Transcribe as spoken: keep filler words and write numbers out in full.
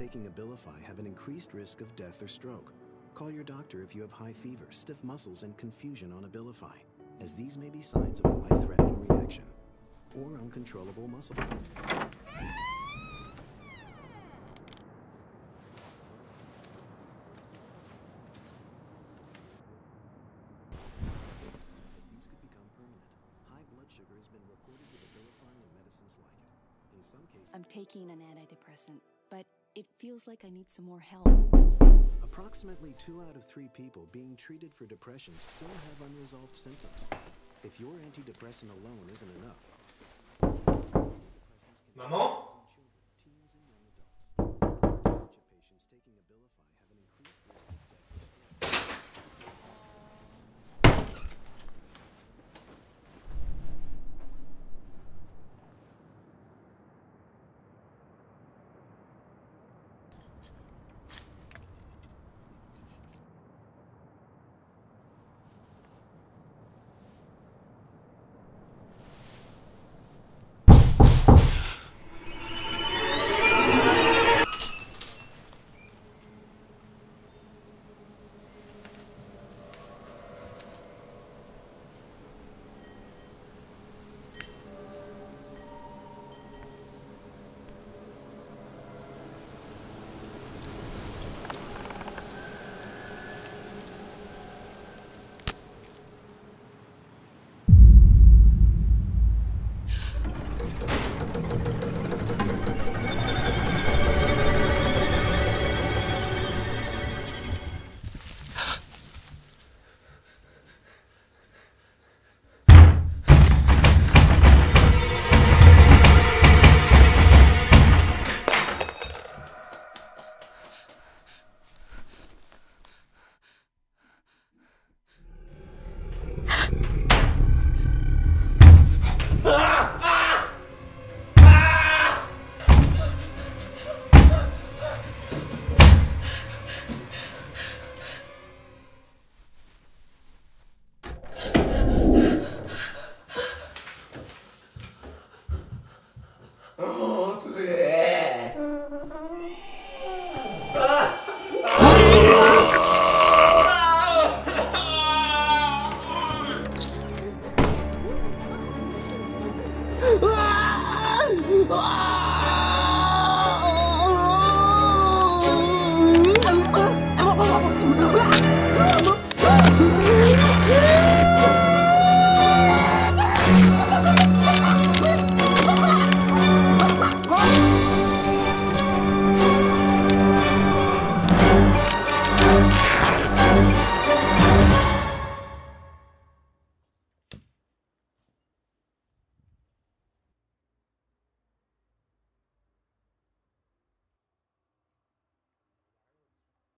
taking Abilify have an increased risk of death or stroke. Call your doctor if you have high fever, stiff muscles, and confusion on Abilify, as these may be signs of a life-threatening reaction or uncontrollable muscle pain. I'm taking an antidepressant, but it feels like I need some more help. Approximately two out of three people being treated for depression still have unresolved symptoms. If your antidepressant alone isn't enough... Maman?